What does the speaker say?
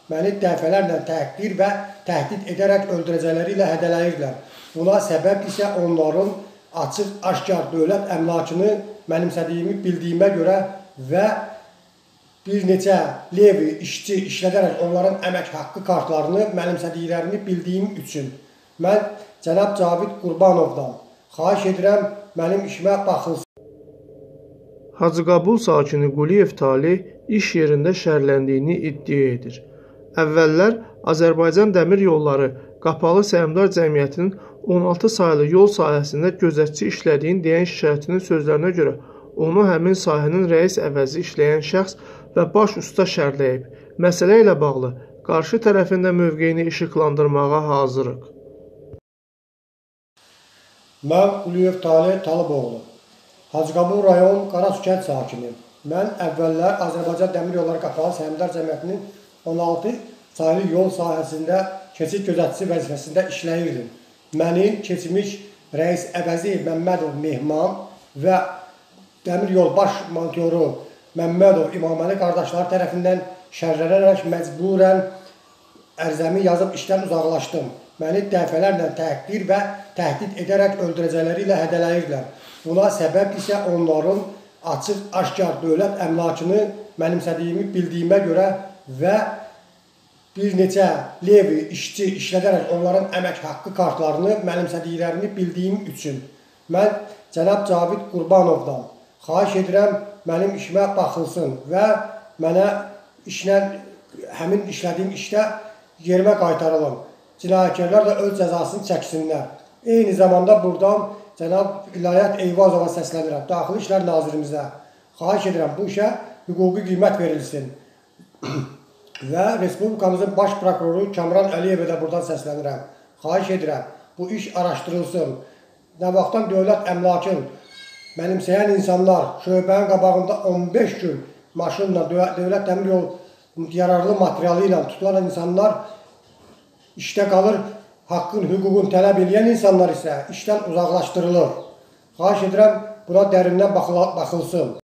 məni dəfələrlə təhqir və təhdid edərək öldürəcəkləri ilə hədələyirlər. Buna səbəb isə onların açıq-aşkar dövlət əmlakını mənimsədiyimi bildiyimə görə və bir neçə levi işçi işlədərək onların əmək haqqı kartlarını mənimsədiklərini bildiyim üçün mən cənab Cavid Qurbanovdan xahiş edirəm, mənim işimə baxılsın. Hacıqabul sakini Quliyev Talih iş yerində şərləndiyini iddia edir. Əvvəllər Azərbaycan Dəmir Yolları Qapalı Səhmdar Cəmiyyətinin 16 saylı yol sahəsində gözətçi işlədiyini deyən şikayətçinin sözlərinə görə onu həmin sahənin rəis əvəzi işləyən şəxs və baş usta şərləyib. Məsələ ilə bağlı qarşı tərəfində mövqeyini işıqlandırmağa hazırıq. Mən Quliyev Talih Talıboğlu, Hacıqabul rayon Qarasu kənd sakiniyim. Mən əvvəllər Azərbaycan Dəmir Yolları Qapalı Səhmdar Cəmiyyətinin 16 saylı yol sahəsində keçid gözətçisi vəzifəsində işləyirdim. Məni keçmiş rəis əvəzi Məmmədov Mehman və Dəmir yol baş montoru Məmmədov İmaməli qardaşları tərəfindən şərlənərək məcburən ərizəmi yazıb işdən uzaqlaşdım. Məni dəfələrlə təhqir və təhdid edərək öldürəcəkləri ilə hədələyirlər. Buna səbəb isə onların açıq-aşkar dövlət əmlakını mənimsədiyimi bildiyimə görə və bir neçə levi işçi işlədərək onların əmək haqqı kartlarını mənimsədiklərini bildiyim üçün mən cənab Cavid Qurbanovdan xahiş edirəm, mənim işimə baxılsın və mənə həmin işlədiyim işdə yerimə qaytarılın. Cinayətkarlar da öz cəzasını çəksinlər. Eyni zamanda buradan cənab İlayət Eyvazova səslənirəm, Daxili İşlər Nazirimizə. Xahiş edirəm, bu işə hüquqi qiymət verilsin. Və Respublikamızın baş prokuroru Kamran Əliyevə də buradan səslənirəm. Xahiş edirəm, bu iş araşdırılsın. Nə vaxtdan dövlət əmlakın mənimsəyən insanlar şöbənin qabağında 15 gün maşınla, dövlət dəmir yol yararlı materialı ilə tutulan insanlar işdə qalır, haqqın, hüququn tələb edən insanlar isə işdən uzaqlaşdırılır. Xahiş edirəm, buna dərindən baxılsın.